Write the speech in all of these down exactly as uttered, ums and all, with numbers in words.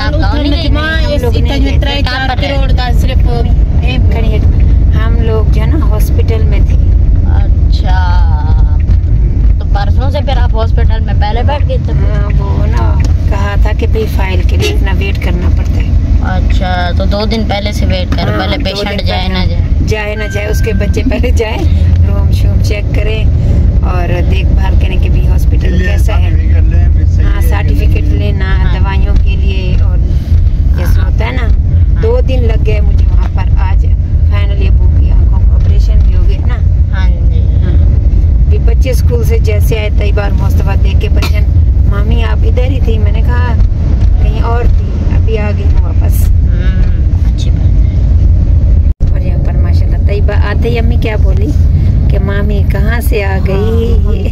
हम लोग जो है ना हॉस्पिटल में थे। अच्छा, तो परसों से फिर आप हॉस्पिटल में पहले बैठ गए थे? हाँ, वो ना कहा था कि भाई फाइल के लिए इतना वेट करना पड़ता है। अच्छा, तो दो दिन पहले से वेट कर, पहले पेशेंट जाए ना जाए जाए ना जाए उसके बच्चे पहले जाए, रूम शूम चेक करें और देखभाल करें कि भाई हॉस्पिटल कैसा है। हाँ, सर्टिफिकेट लेना दवाइयों के लिए और जैसा होता है ना। दो दिन लग गए मुझे वहाँ पर। आज फाइनली अबू की आंखों का ऑपरेशन भी हो गया ना। हाँ जी। हाँ, बच्चे स्कूल से जैसे आए कई बार मुस्तफा देख के बच्चन, मामी आप इधर ही थी? मैंने कहा कहीं और थी, अभी आ गई हूँ वापस। अच्छी बात। और यहाँ पर माशाल्लाह तैयबा आते ही अम्मी क्या बोली कि मामी कहाँ से आ गई।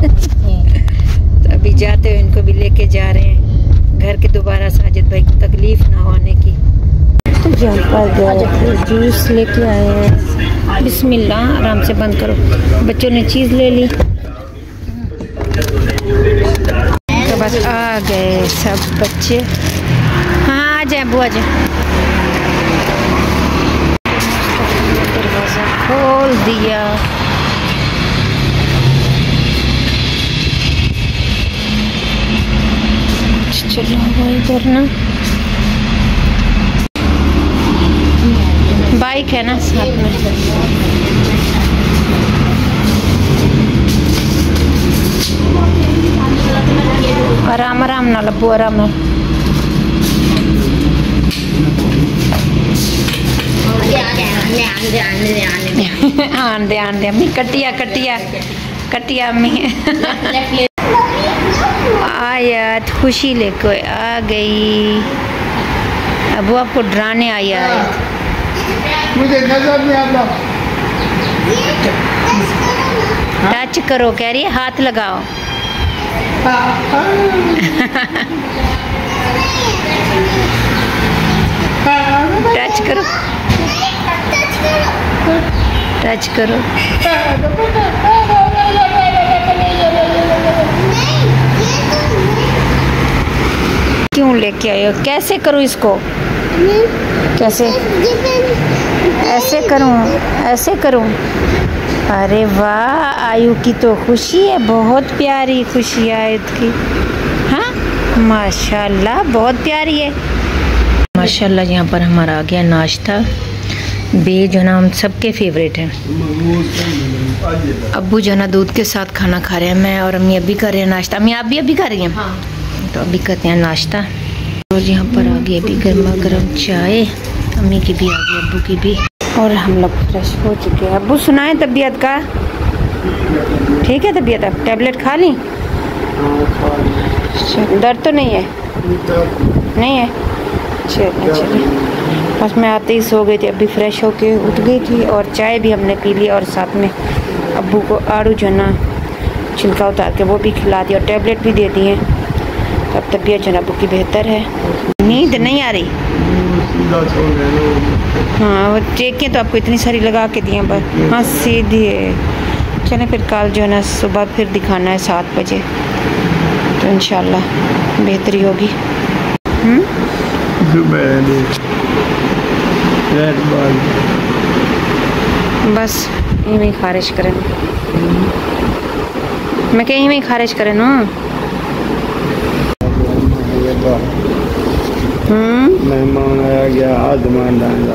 तो अभी जाते हुए इनको भी लेके जा रहे हैं घर के दोबारा साजिद भाई को तकलीफ ना होने की। तो यहाँ पर गए थे, जूस लेके आए हैं। बिस्मिल्लाह, आराम से बंद करो। बच्चों ने चीज़ ले ली तो बस आ गए सब बच्चे। हाँ, आ जाए बुआ जी। दरवाज़ा खोल दिया। चलो हुआ इधर ना, बाइक है ना साथ में। आराम आराम ना लब्बू, आराम ना। आन दे आन दे अम्मी, कटिया कटिया कटिया अम्मी। आयत खुशी लेकर आ गई। अब वो आपको डराने आई है। मुझे नजर नहीं आता। टच करो कह रही है, हाथ लगाओ। टच करो, टच करो। क्यों लेके आए हो? कैसे करूँ इसको? कैसे? ऐसे करूँ, ऐसे करूँ? अरे वाह, आयु की तो खुशी है, बहुत प्यारी खुशी आयत की। हाँ माशाल्लाह, बहुत प्यारी है माशाल्लाह। यहाँ पर हमारा आ गया नाश्ता। बे जो ना हम सबके फेवरेट हैं। अब्बू जो ना दूध के साथ खाना खा रहे हैं, मैं और अम्मी अभी कर रहे हैं नाश्ता। अम्मी आप भी अभी कर रही हैं? हाँ। तो अभी करते हैं नाश्ता। और यहाँ पर आ गई अभी गर्मा गर्म चाय, अम्मी की भी आ गई, अब्बू की भी। और हम लोग फ्रेश हो चुके हैं। अब्बू सुनाए तबीयत का? ठीक है तबीयत? अब टैबलेट खा ली? दर्द तो नहीं है? नहीं है? चलिए चलिए। बस मैं आते ही सो गई थी, अभी फ्रेश होके उठ गई थी और चाय भी हमने पी ली। और साथ में अब्बू को आड़ू जो ना छिलका उतार के वो भी खिला दिया और टैबलेट भी दे दिए। अब तबीयत जो अब्बू की बेहतर है। नींद नहीं आ रही? हाँ, वो टेकें तो आपको इतनी सारी लगा के दिए बस। हाँ सीधी है। चलें फिर कल जो है ना सुबह फिर दिखाना है सात बजे, तो इंशाल्लाह बेहतरी होगी। बस यहीं में खारिज करें, मैं कहीं में खारिज करें ना। मेहमान आया गया, आदमान डाला।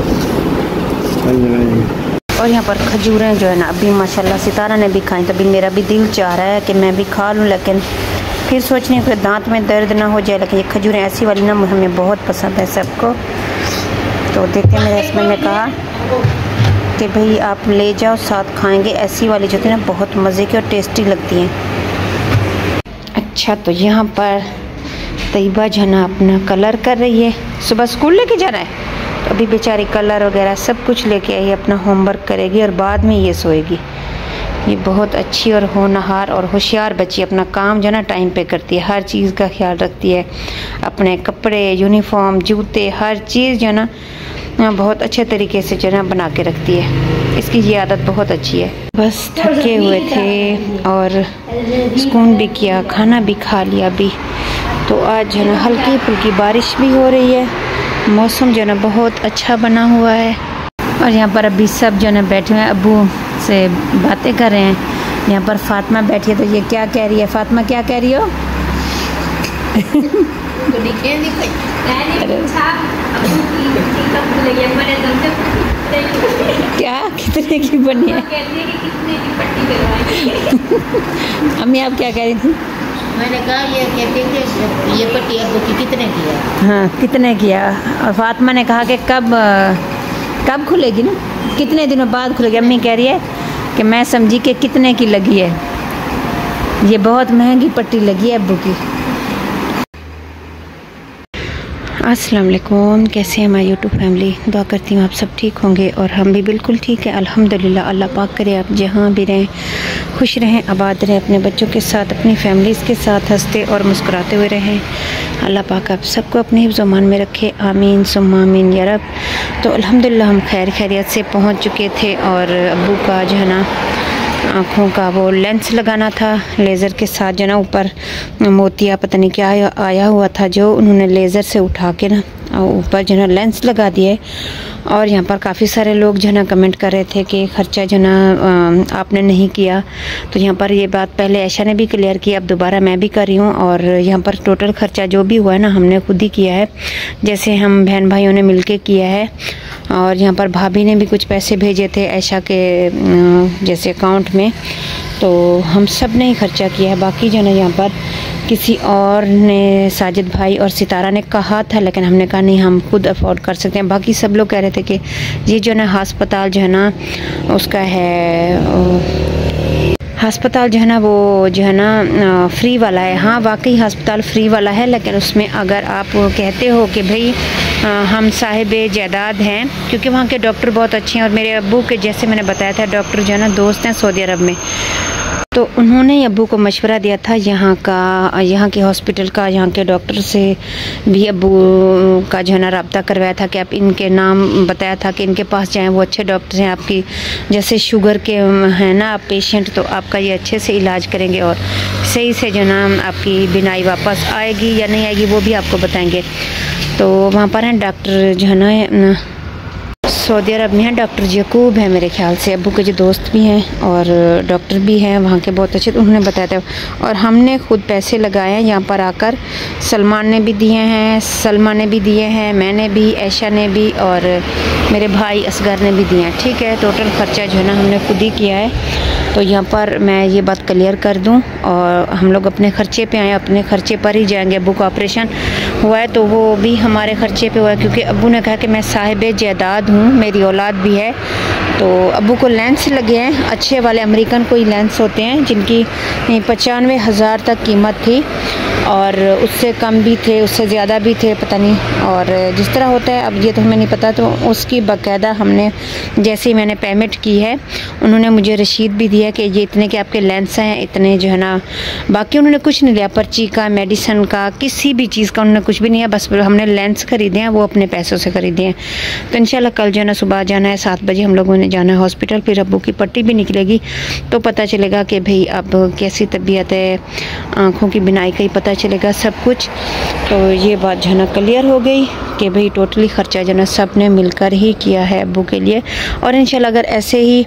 और यहाँ पर खजूरें जो है ना अभी माशाल्लाह सितारा ने भी खाई, तभी मेरा भी दिल चाह रहा है कि मैं भी खा लूँ, लेकिन फिर सोचने को दांत में दर्द ना हो जाए। लेकिन ये खजूरें ऐसी वाली ना हमें बहुत पसंद है सबको। तो देखते मेरे हस्बैंड ने कहा कि भाई आप ले जाओ साथ खाएंगे, ऐसी वाली जो थी ना बहुत मज़े की और टेस्टी लगती हैं। अच्छा, तो यहाँ पर तैयबा जो है ना अपना कलर कर रही है। सुबह स्कूल लेके जाना है तो अभी बेचारी कलर वगैरह सब कुछ लेके आई, अपना होमवर्क करेगी और बाद में ये सोएगी। ये बहुत अच्छी और होनहार और होशियार बच्ची, अपना काम जो है ना टाइम पे करती है, हर चीज़ का ख्याल रखती है। अपने कपड़े, यूनिफॉर्म, जूते, हर चीज़ जो है ना बहुत अच्छे तरीके से जो है ना बना के रखती है। इसकी ये आदत बहुत अच्छी है। बस थके हुए थे और सुकून भी किया, खाना भी खा लिया अभी, तो आज जो है ना हल्की फुल्की बारिश भी हो रही है, मौसम जो है ना बहुत अच्छा बना हुआ है। और यहाँ पर अभी सब जो है ना बैठे हुए हैं, अब्बू से बातें कर रहे हैं। यहाँ पर फातिमा बैठी है, तो ये क्या कह रही है? फातिमा क्या कह रही हो? क्या कितने की बनी है? अम्मी आप क्या कह रही थी? मैंने कहा ये कहते थे ये पट्टी अब्बू की कितने की है? हाँ कितने किया? और फातिमा ने कहा कि कब कब खुलेगी ना, कितने दिनों बाद खुलेगी। अम्मी कह रही है कि मैं समझी कि कितने की लगी है, ये बहुत महंगी पट्टी लगी है अब्बू की। अस्सलाम वालेकुम, कैसे हैं हमारी यूट्यूब फैमिली? दुआ करती हूँ आप सब ठीक होंगे और हम भी बिल्कुल ठीक है अल्हम्दुलिल्लाह। अल्लाह पाक करे आप जहाँ भी रहें खुश रहें, आबाद रहें, अपने बच्चों के साथ, अपनी फैमिलीज़ के साथ हंसते और मुस्कुराते हुए रहें। अल्लाह पाक आप सबको अपने हिफ्ज़ मान में रखे, आमीन सुम्मा आमीन या रब। तो अल्हम्दुलिल्लाह हम खैर खैरियत से पहुँच चुके थे और अब्बू का जो है ना आँखों का वो लेंस लगाना था लेज़र के साथ, जो ना ऊपर मोतिया पता नहीं क्या आया, आया हुआ था, जो उन्होंने लेज़र से उठा के ना ऊपर जो ना लेंस लगा दिया है। और यहाँ पर काफ़ी सारे लोग जो ना कमेंट कर रहे थे कि ख़र्चा जो ना आपने नहीं किया। तो यहाँ पर ये बात पहले ऐशा ने भी क्लियर की, अब दोबारा मैं भी कर रही हूँ। और यहाँ पर टोटल ख़र्चा जो भी हुआ है ना हमने खुद ही किया है, जैसे हम बहन भाइयों ने मिलके किया है। और यहाँ पर भाभी ने भी कुछ पैसे भेजे थे ऐशा के जैसे अकाउंट में, तो हम सब ने ही खर्चा किया है। बाकी जो ना यहाँ पर किसी और ने, साजिद भाई और सितारा ने कहा था, लेकिन हमने कहा नहीं हम खुद अफोर्ड कर सकते हैं। बाकी सब लोग कह रहे थे कि ये जो ना अस्पताल जो है ना उसका है, अस्पताल जो है ना वो जो है ना फ्री वाला है। हाँ वाकई अस्पताल फ्री वाला है, लेकिन उसमें अगर आप कहते हो कि भाई हम साहिब जायदाद हैं, क्योंकि वहाँ के डॉक्टर बहुत अच्छे हैं और मेरे अब्बू के जैसे मैंने बताया था डॉक्टर जो है ना दोस्त हैं सऊदी अरब में, तो उन्होंने अब्बू को मशवरा दिया था यहाँ का, यहाँ के हॉस्पिटल का, यहाँ के डॉक्टर से भी अब्बू का जो है ना रब्ता करवाया था कि आप इनके नाम बताया था कि इनके पास जाएं, वो अच्छे डॉक्टर हैं। आपकी जैसे शुगर के हैं ना आप पेशेंट, तो आपका ये अच्छे से इलाज करेंगे और सही से जो ना आपकी बीमारी वापस आएगी या नहीं आएगी वो भी आपको बताएंगे। तो वहाँ पर हैं डॉक्टर जो है ना सऊदी अरब में है, डॉक्टर यकूब है मेरे ख्याल से, अब्बू के जो दोस्त भी हैं और डॉक्टर भी हैं वहाँ के बहुत अच्छे, तो उन्होंने बताया था। और हमने खुद पैसे लगाए हैं यहाँ पर आकर, सलमान ने भी दिए हैं, सलमा ने भी दिए हैं, मैंने भी, ऐशा ने भी और मेरे भाई असगर ने भी दिए हैं। ठीक है, टोटल ख़र्चा जो है ना हमने खुद ही किया है। तो यहाँ पर मैं ये बात क्लियर कर दूँ, और हम लोग अपने ख़र्चे पे आए, अपने ख़र्चे पर ही जाएंगे। अब्बू का ऑपरेशन हुआ है तो वो भी हमारे ख़र्चे पे हुआ है, क्योंकि अब्बू ने कहा कि मैं साहिब जायदाद हूँ, मेरी औलाद भी है। तो अब्बू को लेंस लगे हैं अच्छे वाले, अमेरिकन कोई लेंस होते हैं जिनकी पचानवे हज़ार तक कीमत थी, और उससे कम भी थे, उससे ज़्यादा भी थे, पता नहीं। और जिस तरह होता है अब ये तो हमें नहीं पता, तो उसकी बाकायदा हमने जैसे ही मैंने पेमेंट की है, उन्होंने मुझे रसीद भी दिया कि ये इतने के आपके लेंस हैं, इतने जो है ना। बाकी उन्होंने कुछ नहीं लिया, पर्ची का, मेडिसन का, किसी भी चीज़ का उन्होंने कुछ भी नहीं है, बस हमने लेंस ख़रीदे हैं, वो अपने पैसों से ख़रीदे हैं। तो इंशाल्लाह कल जो है ना सुबह जाना है, सात बजे हम लोगों ने जाना है हॉस्पिटल, फिर अब्बू की पट्टी भी निकलेगी तो पता चलेगा कि भाई अब कैसी तबीयत है, आँखों की बिनाई का ही पता चलेगा सब कुछ। तो ये बात जो है ना क्लियर हो गई कि भाई टोटली ख़र्चा जो है ना सब ने मिलकर ही किया है अब्बू के लिए। और इंशाल्लाह अगर ऐसे ही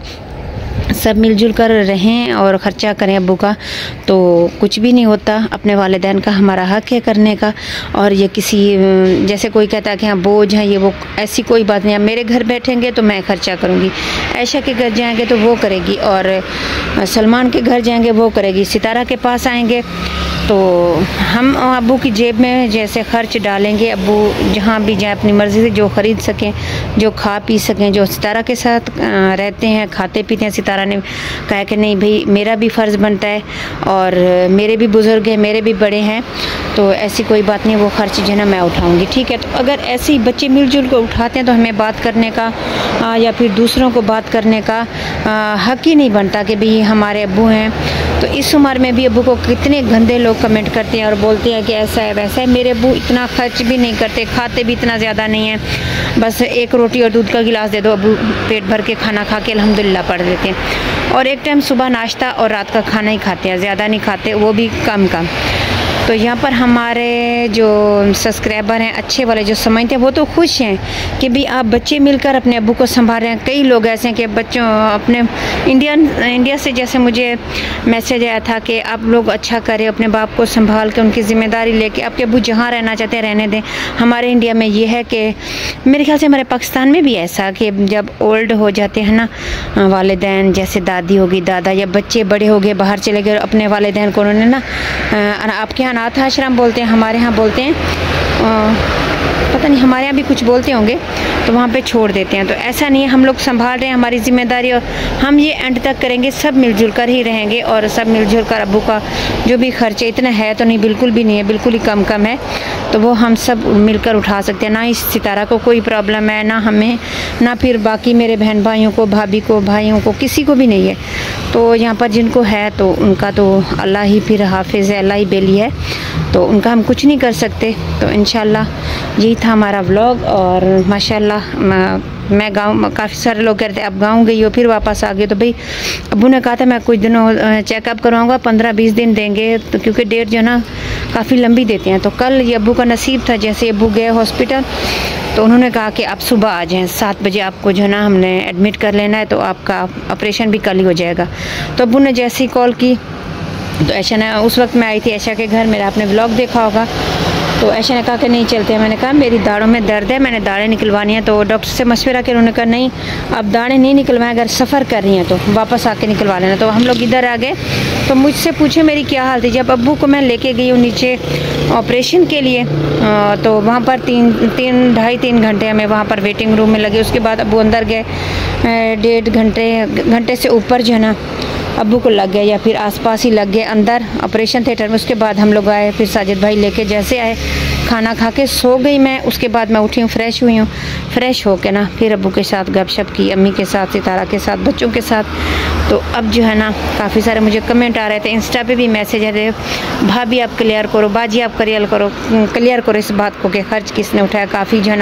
सब मिलजुल कर रहें और ख़र्चा करें अब्बू का, तो कुछ भी नहीं होता। अपने वालिदैन का हमारा हक़ है करने का। और ये किसी जैसे कोई कहता है कि हाँ बोझ है ये वो, ऐसी कोई बात नहीं है। मेरे घर बैठेंगे तो मैं ख़र्चा करूँगी, ऐशा के घर जाएंगे तो वो करेगी, और सलमान के घर जाएंगे वो करेगी, सितारा के पास आएंगे तो हम अब्बू की जेब में जैसे ख़र्च डालेंगे। अब्बू जहाँ भी जाए अपनी मर्ज़ी से जो ख़रीद सकें, जो खा पी सकें, जो सितारा के साथ रहते हैं, खाते पीते हैं। सितारा ने कहा कि नहीं भाई मेरा भी फ़र्ज़ बनता है, और मेरे भी बुज़ुर्ग हैं, मेरे भी बड़े हैं, तो ऐसी कोई बात नहीं, वो ख़र्च जो है ना मैं उठाऊँगी। ठीक है, तो अगर ऐसे ही बच्चे मिलजुल कर उठाते हैं तो हमें बात करने का आ, या फिर दूसरों को बात करने का हक़ ही नहीं बनता कि भाई हमारे अब्बू हैं। तो इस उम्र में भी अब्बू को कितने गंदे लोग कमेंट करते हैं और बोलते हैं कि ऐसा है वैसा है। मेरे अब्बू इतना खर्च भी नहीं करते, खाते भी इतना ज़्यादा नहीं है, बस एक रोटी और दूध का गिलास दे दो, अब्बू पेट भर के खाना खा के अल्हम्दुलिल्लाह पढ़ देते हैं। और एक टाइम सुबह नाश्ता और रात का खाना ही खाते हैं, ज़्यादा नहीं खाते, वो भी कम कम। तो तो यहाँ पर हमारे जो सब्सक्राइबर हैं अच्छे वाले जो समझते हैं वो तो खुश हैं कि भी आप बच्चे मिलकर अपने अब्बू को संभाल रहे हैं। कई लोग ऐसे हैं कि बच्चों अपने इंडियन इंडिया से जैसे मुझे मैसेज आया था कि आप लोग अच्छा करें, अपने बाप को संभाल के उनकी ज़िम्मेदारी लेके आपके अब्बू जहाँ रहना चाहते हैं रहने दें। हमारे इंडिया में ये है कि मेरे ख्याल से हमारे पाकिस्तान में भी ऐसा कि जब ओल्ड हो जाते हैं ना वालिदैन, जैसे दादी होगी दादा या बच्चे बड़े हो गए बाहर चले गए, अपने वालिदैन को उन्होंने ना आपके यहाँ अनाथ आश्रम बोलते हैं, हमारे यहाँ बोलते हैं पता नहीं हमारे यहाँ भी कुछ बोलते होंगे, तो वहाँ पे छोड़ देते हैं। तो ऐसा नहीं है, हम लोग संभाल रहे हैं, हमारी जिम्मेदारी और हम ये एंड तक करेंगे, सब मिलजुल कर ही रहेंगे और सब मिलजुल कर अब्बू का जो भी खर्चे, इतना है तो नहीं, बिल्कुल भी नहीं है, बिल्कुल ही कम कम है, तो वो हम सब मिलकर उठा सकते हैं। ना इस सितारा को कोई प्रॉब्लम है, ना हमें, ना फिर बाकी मेरे बहन भाइयों को, भाभी को, भाइयों को, किसी को भी नहीं है। तो यहाँ पर जिनको है तो उनका तो अल्लाह ही फिर हाफिज़ है, अल्लाह ही बेली है, तो उनका हम कुछ नहीं कर सकते। तो इंशाल्लाह यही था हमारा व्लॉग। और माशाल्लाह मैं गांव, काफ़ी सारे लोग कहते हैं अब गांव गई हो फिर वापस आ गए, तो भाई अब्बू ने कहा था मैं कुछ दिनों चेकअप करवाऊंगा, पंद्रह बीस दिन देंगे, तो क्योंकि डेट जो है ना काफ़ी लंबी देते हैं। तो कल ये अब्बू का नसीब था, जैसे अब्बू गए हॉस्पिटल तो उन्होंने कहा कि आप सुबह आ जाएं, सात बजे आपको जो है ना हमने एडमिट कर लेना है, तो आपका ऑपरेशन भी कल ही हो जाएगा। तो अब्बू ने जैसे ही कॉल की तो ऐशा ने, उस वक्त मैं आई थी ऐशा के घर, मेरा आपने व्लॉग देखा होगा, तो ऐशा ने कहा कि नहीं चलते हैं। मैंने कहा मेरी दाढ़ों में दर्द है, मैंने दाढ़ें निकलवानी है। तो डॉक्टर से मशवरा किया, उन्होंने कहा नहीं अब दाढ़ें नहीं निकलवाएं, अगर सफ़र कर रही हैं तो वापस आके निकलवा लेना। तो हम लोग इधर आ गए, तो मुझसे पूछे मेरी क्या हाल थी। जब अब्बू को मैं लेके गई हूँ नीचे ऑपरेशन के लिए, तो वहाँ पर तीन तीन ढाई तीन घंटे हमें वहाँ पर वेटिंग रूम में लगे। उसके बाद अब्बू अंदर गए, डेढ़ घंटे घंटे से ऊपर जो है ना अब्बू को लग गया, या फिर आसपास ही लग गए अंदर ऑपरेशन थिएटर में। उसके बाद हम लोग आए, फिर साजिद भाई लेके जैसे आए, खाना खा के सो गई मैं। उसके बाद मैं उठी हूँ, फ्रेश हुई हूँ, फ्रेश होके ना फिर अब्बू के साथ गपशप की, अम्मी के साथ, सितारा के साथ, बच्चों के साथ। तो अब जो है ना काफ़ी सारे मुझे कमेंट आ रहे थे, इंस्टा पे भी मैसेज आ रहे, भाभी आप क्लियर करो, बाजी आप क्लियर करो क्लियर करो इस बात को कि खर्च किसने उठाया। काफ़ी जो है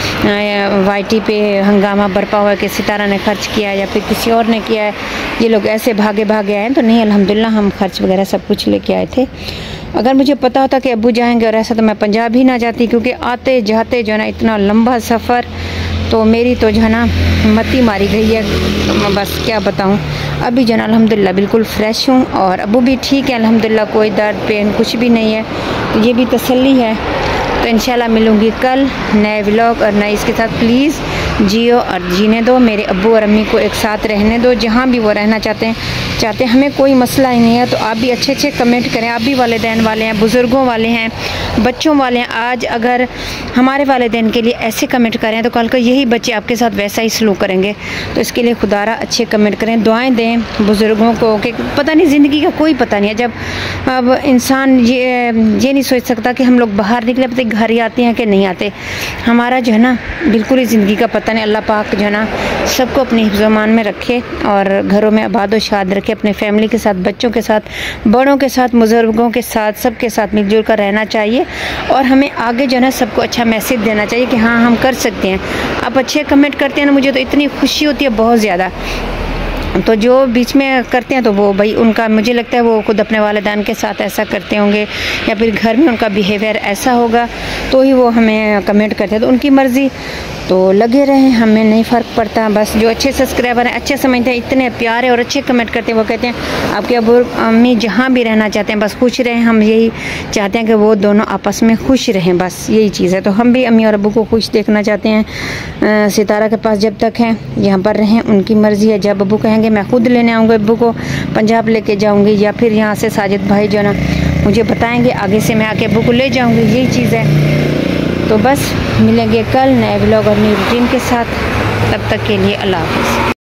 ना वाई टी पे हंगामा बरपा हुआ है कि सितारा ने खर्च किया या फिर किसी और ने किया है, ये लोग ऐसे भागे भागे आए। तो नहीं, अल्हम्दुलिल्लाह हम खर्च वगैरह सब कुछ लेके आए थे। अगर मुझे पता होता कि अब्बू जाएंगे और ऐसा, तो मैं पंजाब ही ना जाती, क्योंकि आते जाते जो है ना इतना लंबा सफ़र, तो मेरी तो जो है ना मती मारी गई है, तो बस क्या बताऊँ। अभी जो है ना अल्हम्दुलिल्लाह बिल्कुल फ़्रेश हूँ और अब्बू भी ठीक है अल्हम्दुलिल्लाह, कोई दर्द पेन कुछ भी नहीं है, तो ये भी तसल्ली है। तो इंशाल्लाह मिलूँगी कल नए व्लॉग और नए इसके साथ। प्लीज़ जियो और जीने दो, मेरे अब्बू और अम्मी को एक साथ रहने दो, जहाँ भी वो रहना चाहते हैं चाहते हैं हमें कोई मसला ही नहीं है। तो आप भी अच्छे अच्छे कमेंट करें, आप भी वालिदैन वाले हैं, बुज़ुर्गों वाले हैं, बच्चों वाले हैं। आज अगर हमारे वालिदैन के लिए ऐसे कमेंट करें तो कल को यही बच्चे आपके साथ वैसा ही सलूक करेंगे। तो इसके लिए खुदारा अच्छे कमेंट करें, दुआएं दें बुज़ुर्गों को, कि पता नहीं ज़िंदगी का कोई पता नहीं है। जब अब इंसान ये ये नहीं सोच सकता कि हम लोग बाहर निकले, पता घर ही आते हैं कि नहीं आते, हमारा जो है ना बिल्कुल ही ज़िंदगी का पता नहीं। अल्लाह पाक जो है ना सबको अपनी हिफ्ज़-ओ-मान में रखे और घरों में आबाद व शाद रखे, अपने फैमिली के साथ, बच्चों के साथ, बड़ों के साथ, बुज़ुर्गों के साथ, सबके साथ मिलजुल कर रहना चाहिए। और हमें आगे जो है ना सबको अच्छा मैसेज देना चाहिए कि हाँ हम कर सकते हैं। आप अच्छे कमेंट करते हैं ना, मुझे तो इतनी खुशी होती है बहुत ज़्यादा। तो जो बीच में करते हैं तो वो भाई उनका, मुझे लगता है वो खुद अपने वालिदैन के साथ ऐसा करते होंगे या फिर घर में उनका बिहेवियर ऐसा होगा तो ही वो हमें कमेंट करते हैं, तो उनकी मर्ज़ी। तो लगे रहें, हमें नहीं फ़र्क पड़ता। बस जो अच्छे सब्सक्राइबर हैं, अच्छे समझते हैं, इतने प्यारे और अच्छे कमेंट करते हैं, वो कहते हैं आपके अब्बू अम्मी जहाँ भी रहना चाहते हैं बस खुश रहें। हम यही चाहते हैं कि वो दोनों आपस में खुश रहें, बस यही चीज़ है। तो हम भी अम्मी और अब्बू को खुश देखना चाहते हैं। सितारा के पास जब तक हैं यहाँ पर रहें, उनकी मर्ज़ी है। जब अब्बू कहेंगे मैं खुद लेने आऊँगा अब्बू को, पंजाब लेके जाऊँगी, या फिर यहाँ से साजिद भाई जो ना मुझे बताएंगे आगे से मैं आके अब्बू को ले जाऊँगी, यही चीज़ है। तो बस मिलेंगे कल नए व्लॉग और नई रूटीन के साथ, तब तक के लिए अल्लाह हाफ़िज़।